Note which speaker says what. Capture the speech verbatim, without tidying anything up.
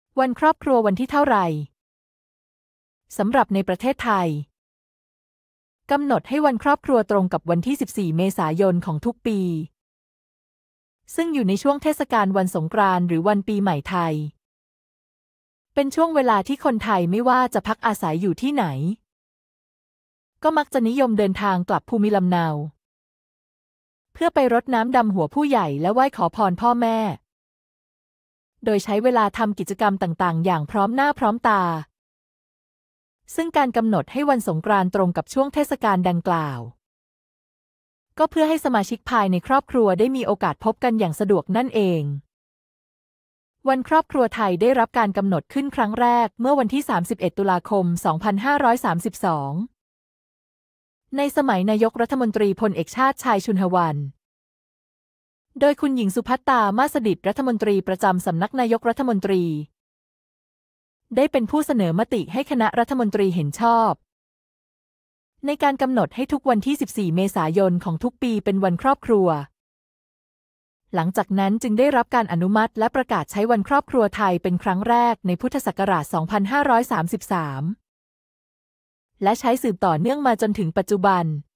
Speaker 1: วันครอบครัววันที่เท่าไหร่สำหรับในประเทศไทยกำหนดให้วันครอบครัวตรงกับวันที่สิบสี่เมษายนของทุกปีซึ่งอยู่ในช่วงเทศกาลวันสงกรานต์หรือวันปีใหม่ไทยเป็นช่วงเวลาที่คนไทยไม่ว่าจะพักอาศัยอยู่ที่ไหนก็มักจะนิยมเดินทางกลับภูมิลำเนาเพื่อไปรดน้ำดำหัวผู้ใหญ่และไหว้ขอพรพ่อแม่โดยใช้เวลาทำกิจกรรมต่างๆอย่างพร้อมหน้าพร้อมตาซึ่งการกำหนดให้วันสงกรานต์ตรงกับช่วงเทศกาลดังกล่าวก็เพื่อให้สมาชิกภายในครอบครัวได้มีโอกาสพบกันอย่างสะดวกนั่นเองวันครอบครัวไทยได้รับการกำหนดขึ้นครั้งแรกเมื่อวันที่สามสิบเอ็ดตุลาคมสองพันห้าร้อยสามสิบสองในสมัยนายกรัฐมนตรีพลเอกชาติชายชุนหวันโดยคุณหญิงสุภัตตา มาสดิษฐ์รัฐมนตรีประจำสำนักนายกรัฐมนตรีได้เป็นผู้เสนอมติให้คณะรัฐมนตรีเห็นชอบในการกำหนดให้ทุกวันที่สิบสี่เมษายนของทุกปีเป็นวันครอบครัวหลังจากนั้นจึงได้รับการอนุมัติและประกาศใช้วันครอบครัวไทยเป็นครั้งแรกในพุทธศักราช สองพันห้าร้อยสามสิบสาม และใช้สืบต่อเนื่องมาจนถึงปัจจุบัน